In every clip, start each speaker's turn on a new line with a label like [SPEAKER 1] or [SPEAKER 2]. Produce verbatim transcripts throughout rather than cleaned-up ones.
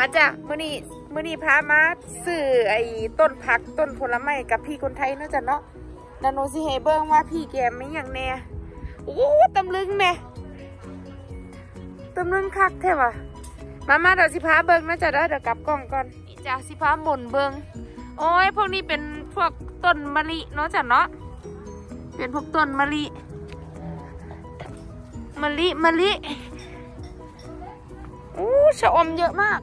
[SPEAKER 1] มาจ้ะมื้อนี้มื้อนี้พามาซื้อไอ้ต้นผักต้นผลไม้กับพี่คนไทยเนาะจ้ะเนาะนาโนสิให้เบิ่งว่าพี่แกมีหยังแน่โอ้ตำลึงแน่ตำลึงคักแท้ว่ะมามาเดี๋ยวสิพาเบิ่งนะจ้ะเดี๋ยวกลับกล้องก่อนจ้ะสิพาหมุนเบิ่งโอ้ยพวกนี้เป็นพวกต้นมะลิเนาะจ้ะเนาะเป็นพวกต้นมะลิมะลิมะลิอู้ชะอมเยอะมาก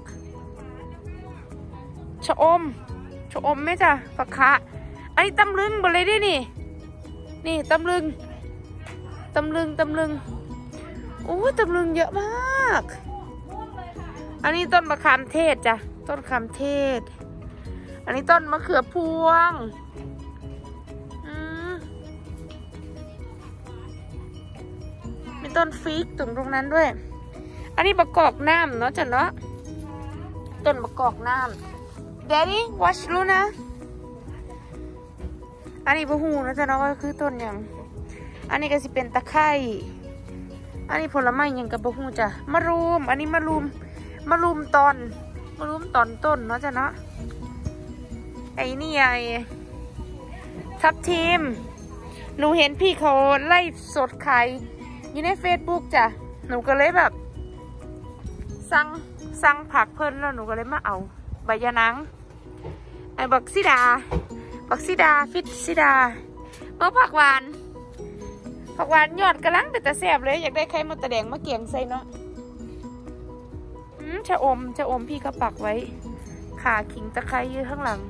[SPEAKER 1] ชะอมชะอมไหมจ้ะผักคะอันนี้ตำลึงหมดเลยดินี่นี่ตำลึงตำลึงตำลึงโอ้ตำลึงเยอะมากอันนี้ต้นมะขามเทศจ้ะต้นมะขามเทศอันนี้ต้นมะเขือพวงมีต้นฟิกตรงตรงนั้นด้วยอันนี้มะกอกน้ำเนาะจ้ะเนาะต้นมะกอกน้ำ Daddy watch รู้นะอันนี้บะฮูนะจ้ะเนาะว่าคือต้นอย่างอันนี้ก็สิเป็นตะไคร้อันนี้ผลไม้อย่างกับบะฮูจ้ะมะรุมอันนี้มะรุมมะรุมตอนมะรุมตอนต้นเนาะจ้ะเนาะไอ้นี่ไอ้ทับทิมหนูเห็นพี่เขาไล่สดขายอยู่ในเฟซบุ๊กจ้ะหนูก็เลยแบบสั่งสั่งผักเพิ่นแล้วหนูก็เลยมาเอาใบยะนางไอ้บักซิดาบักซิดาฟิตซิดาเมื่อผักหวานผักหวานยอดกระลังแต่แต่แสบเลยอยากได้ไข่มดตะแดงมาเกี่ยงใส่เนาะชะอมชะอมพี่ก็ปักไว้ขาขิงตะไคร้ยืดข้างหลัง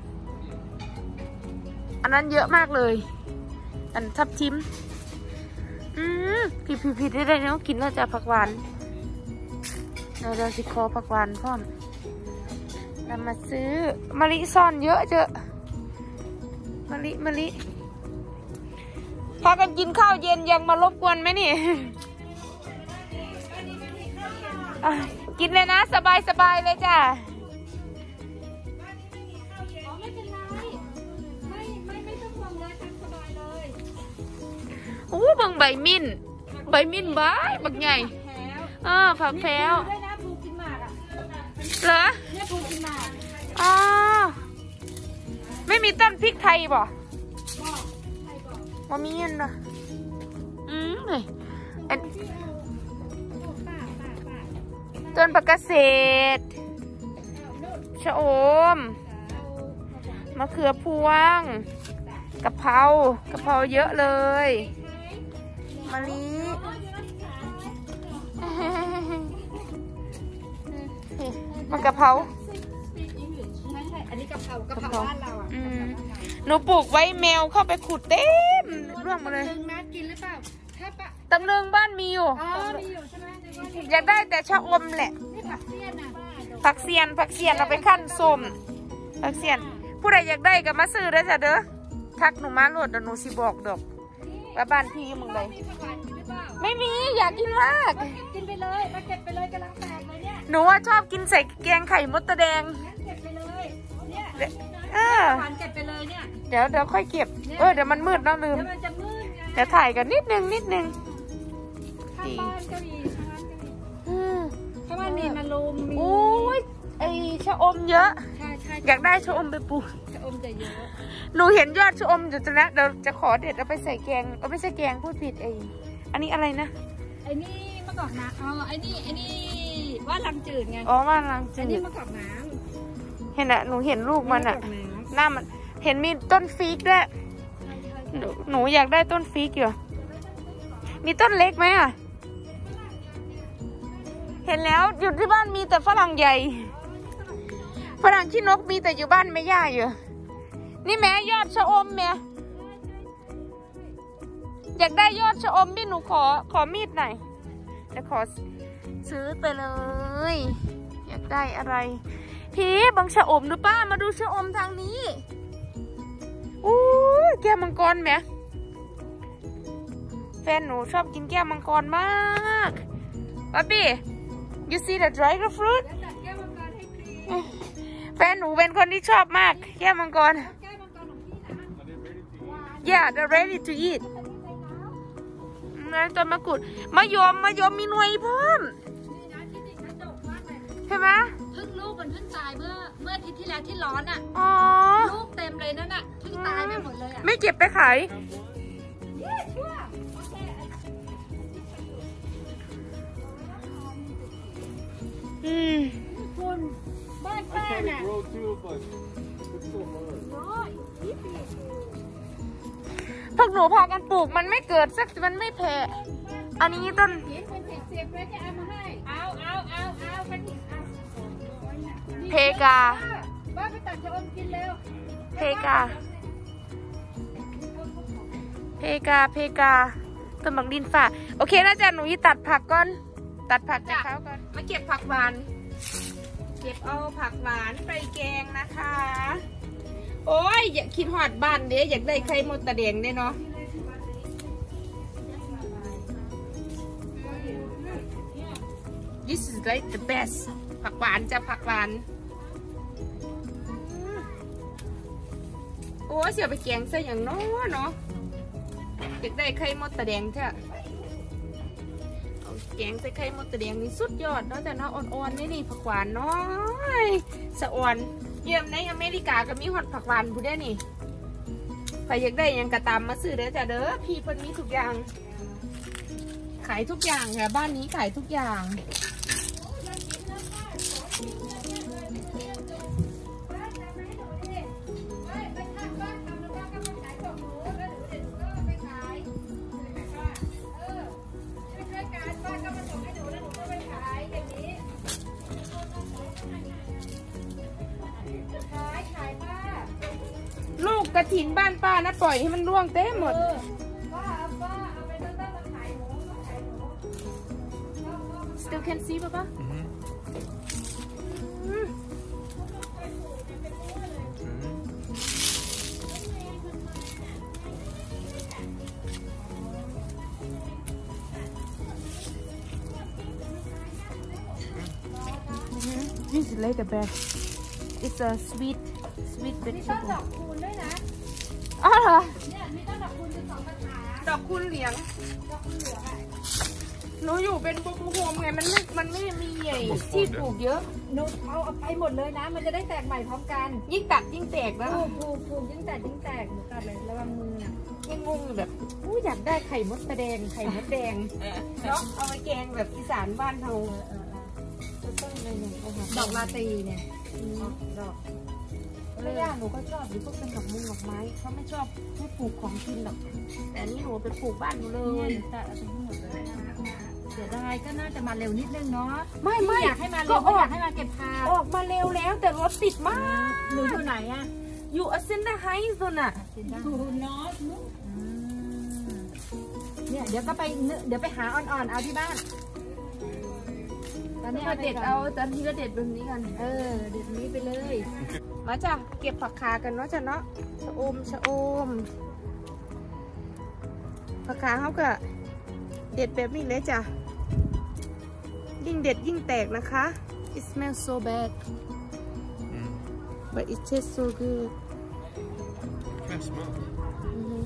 [SPEAKER 1] อันนั้นเยอะมากเลยอันทับทิมอืมผิดผิดผิดได้เลยเนาะกินแล้วจะผักหวานเราจะสิคอผักหวานพร้อมนำมาซื้อมะลิซ่อนเยอะเจอะมะลิมะลิพากันกินข้าวเย็นยังมารบกวนไหมนี่กินเลยนะสบายสบายเลยจ้ะโอ้บังใบมิ้นใบมิ้นใบบักใหญ่เออผักแพรวเหรออ๋อไม่มีต้นพริกไทยบ่มามีเงินเหรออืมเลยต้นผักเกษตรชะอมมะเขือพวงกะเพรากะเพราเยอะเลยมะลิมันกะเพราอันนี้กะเพรากะเพราบ้านเราอ่ะหนูปลูกไว้แมวเข้าไปขุดเต็มร่วงมาเลยกินหรือเปล่าตำลึงบ้านมีอยู่อยากได้แต่ชะอมแหละผักเสียนผักเสียนเราไปขั้นส้มผักเสียนผู้ใดอยากได้ก็มาซื้อได้จ้ะเด้อทักหนูมาโหลดเดี๋ยวหนูสิบอกดอกว่าบ้านพี่มึงเลยไม่มีอยากกินมากกินไปเลยมาเก็บไปเลยกำลังแตกเลยเนี่ยหนูว่าชอบกินใส่แกงไข่มดตะแดงเก็บไปเลยเนี่ยเออเก็บไปเลยเนี่ยเดี๋ยวเดี๋ยวค่อยเก็บเออเดี๋ยวมันมืดแล้วลืมเดี๋ยวถ่ายกันนิดนึงนิดนึงข้างบ้านก็มีข้างบ้านมีมะรุมมีโอ้ยไอชะอมเยอะอยากได้ชะอมไปปลูกชะอมจะเยอะหนูเห็นยอดชะอมอยู่ตรงนั้นเดี๋ยวจะขอเด็ดเอาไปใส่แกงเอาไม่ใช่แกงพูดผิดเองอันนี้อะไรนะ
[SPEAKER 2] ไอ้นี่มะกอกน้ำอ๋อไอ้นี่ไอ้นี่ว่าลังจืดไง
[SPEAKER 1] อ๋อว่าลังจืด
[SPEAKER 2] อันนี้มะกอกน้ำ
[SPEAKER 1] เห็นอะหนูเห็นลูกมันอะหน้ามันเห็นมีต้นฟิกด้วยหนูอยากได้ต้นฟิกอยู่มีต้นเล็กไหมอะเห็นแล้วอยู่ที่บ้านมีแต่ฝรั่งใหญ่ฝรั่งขี้นกมีแต่อยู่บ้านไม่ย่าอยู่นี่แม่ยอดชะอมแม่อยากได้ยอดชะอมพี่หนูขอขอมีดหน่อยเดี๋ยวขอซื้อไปเลยอยากได้อะไรพี่บังชะอมดูป้ามาดูชะอมทางนี้อู้แก้วมังกรแม่แฟนหนูชอบกินแก้วมังกรมากป๊าปี้ you see the dragon fruit แฟนหนูเป็นคนที่ชอบมากแก้วมังกร yeah they're ready to eat นะต้นมะกรูดมะยมมะยมมีหน่วยเพิ่มใช่ไหม
[SPEAKER 2] เธพิ่งลูกมันเพิ่งตายเมื่อเมื่ออาทิตย์ที่แล้วที่ร้อนอ่ะ
[SPEAKER 1] อ๋อ
[SPEAKER 2] ลูกเต็มเลยนั่นอ่ะเพิ่งตายไปหมดเลยอ่ะ
[SPEAKER 1] ไม่เก็บไปขายอืม
[SPEAKER 2] คุณบ้านป้าน่ะ
[SPEAKER 1] พวกหนูพากันปลูกมันไม่เกิดสักมันไม่แผ่อันนี้ต้น
[SPEAKER 2] เห็นเป็นเศษๆแล้วจะเอามาให้เอาเอาเอาเอาไปดิเอา
[SPEAKER 1] เพกา
[SPEAKER 2] บ้าไปตัดชะอมกินเร็ว
[SPEAKER 1] เพกา เพกา เพกาต้นบักดินฝ่าโอเคนะจ๊ะหนูยี่ตัดผักก่อน ตัดผักจากเขาก่อน มาเก็บผักหวาน เก็บเอาผักหวานไปแกงนะคะ โอ้ยอยากคิดหอดบ้านเด้อยากได้ไข่มดตะแดงได้เนาะ This is like the best ผักหวานจะผักหวานโอ้เสียไปแกงซะอย่างน้อเนาะอยากได้ไข่มดตะแดงเถอะเอาแกงใส่ไข่มดตะแดงนี่สุดยอดเนาะแต่เนาะอ่อนๆนี่นี่ผักหวานน้อยสะอ่อนเยี่ยมในอเมริกาก็มีหอดผักหวานผู้ได้นี่ใครอยากได้ยังกระตามมาซื้อเด้อจ้ะเด้อพี่เพิ่นมีทุกอย่างขายทุกอย่างค่ะบ้านนี้ขายทุกอย่างลูกกระถินบ้านป้านะปล่อยให้มันร่วงเต็มหมดป้าป้าเอาไปตั้งแต่มาขายหนูมาขายหนู Still can see ป่ะป่ะ This is like the best. It's a sweet, sweet
[SPEAKER 2] มีต้น
[SPEAKER 1] vegetable.
[SPEAKER 2] ดอกคูณด้วยนะ
[SPEAKER 1] อ๋อเหรอ
[SPEAKER 2] เนี่ยมีต้นดอกคูณเป็นสองกระถาง
[SPEAKER 1] ดอกคุณเหลียง
[SPEAKER 2] ดอกคูณเหลืองอ่ะ
[SPEAKER 1] หนูอยู่เป็นบุกโฮมไงมันไม่มันไม่มีใหญ่ที่ปลูกเยอะ
[SPEAKER 2] หนูเอาเอาไปหมดเลยนะ มันจะได้แตกใหม่พร้อมกัน
[SPEAKER 1] ยิ่งตัดยิ่งแตกแล้ว
[SPEAKER 2] ปลูกปลูกปลูกยิ่งแตกยิ่งแตกหนูตัดเลยระวังมือนะ
[SPEAKER 1] ยังงงอยู่แบบอู้อยากได้ไข่มดแดงไข่มดแดงเนาะเอาไปแกงแบบอีสานบ้านเราต้นเลยเนี่ย
[SPEAKER 2] ดอกลาตีเนี่ยดอก
[SPEAKER 1] ไม่ยากหนูก็ชอบหรือพวกเป็นดอกมุงดอกไม้เขาไม่ชอบให้ปลูกของกินหรอกแต่อันนี้หนูไปปลูกบ้านหนูเล
[SPEAKER 2] เนี่ย
[SPEAKER 1] ย
[SPEAKER 2] หนูตัดเอาไปทั้งหมดเลยเสียดายก็น่าจะมาเร็วนิดนึงเนาะ
[SPEAKER 1] ไม่ไม่
[SPEAKER 2] อยากให้มาเร็วก็อยากให้มาเก็บพา
[SPEAKER 1] ออกมาเร็วแล้วแต่รถติดมาก
[SPEAKER 2] หนูอยู่ไหนอะ
[SPEAKER 1] อยู่อเซนดาไฮส์น่ะ
[SPEAKER 2] อยู่นอสเนี่ยเดี๋ยวก็ไปเดี๋ยวไปหาอ่อนๆเอาที่บ้านตอนนี้
[SPEAKER 1] มาเด็ดเอาตอนที่ก็เด็ดแบบนี้กัน
[SPEAKER 2] เออเด็ดนี้ไปเลย
[SPEAKER 1] มาจ้ะเก็บผักขากันเนาะจ้ะเนาะชะอมชะอมผักขาเขาก็เด็ดแบบนี้เลยจ้ะยิ่งเด็ดยิ่งแตกนะคะ it smells so bad but it tastes so good
[SPEAKER 3] Can't smell.
[SPEAKER 1] mm-hmm.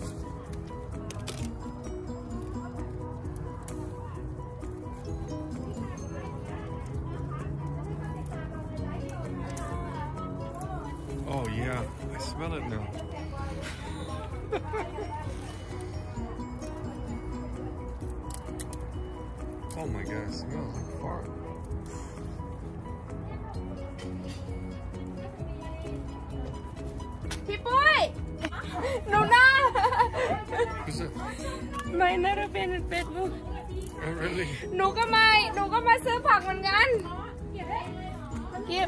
[SPEAKER 3] Oh yeah, I smell it now. Oh my god, it smells like fart.
[SPEAKER 1] พี่ปุ้ยหนูหน้า
[SPEAKER 3] Is it?
[SPEAKER 1] ไม่น่าจะเป็นเฟซบุ๊ก
[SPEAKER 3] Oh really?
[SPEAKER 1] หนูก็ไม่หนูก็มาซื้อผักเหมือนกันเก็บ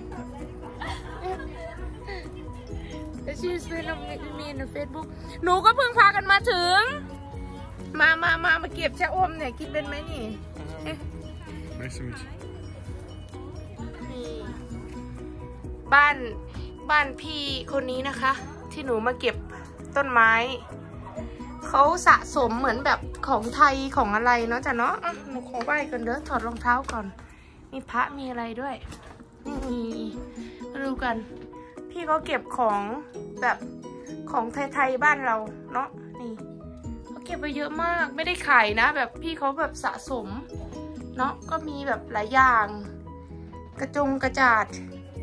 [SPEAKER 1] แต่ชื่อซื้อเรามีในเฟซบุ๊กหนูก็เพิ่งพากันมาถึง มามามามาเก็บชะอมเนี่ยกินเป็นไหมนี่
[SPEAKER 3] Nice to meet you.
[SPEAKER 1] นี่บ้านบ้านพี่คนนี้นะคะ ที่หนูมาเก็บต้นไม้เขาสะสมเหมือนแบบของไทยของอะไรเนาะจ้ะเนาะอ่ะหนูขอไหว้กันเด้อถอดรองเท้าก่อนมีพระมีอะไรด้วยนี่มาดูกัน พี่เขาเก็บของแบบของไทยๆบ้านเราเนาะนี่เขาเก็บไปเยอะมากไม่ได้ขายนะแบบพี่เขาแบบสะสมเนาะก็มีแบบหลายอย่างกระจงกระจาด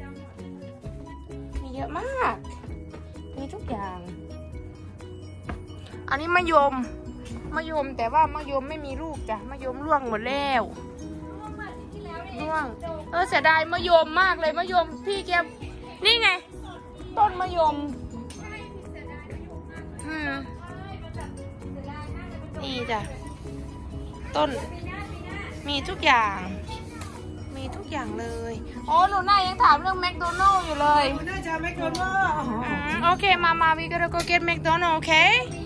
[SPEAKER 1] มีเยอะมากมีทุกอย่างอันนี้มะยมมะยมแต่ว่ามะยมไม่มีลูกจ้ะมะยมร่วงหมดแล้วร่วงเออเสียดายมะยมมากเลยมะยมพี่แกนี่ไงต้นมะยมอืมนี่จ้ะต้นมีทุกอย่างมีทุกอย่างเลยโอ้หนูน่ายังถามเรื่องแมคโดนัลล์อยู่เลย
[SPEAKER 4] น่าจะแมคโดนัลล์
[SPEAKER 1] โอเคมามา we gotta go get McDonald's okay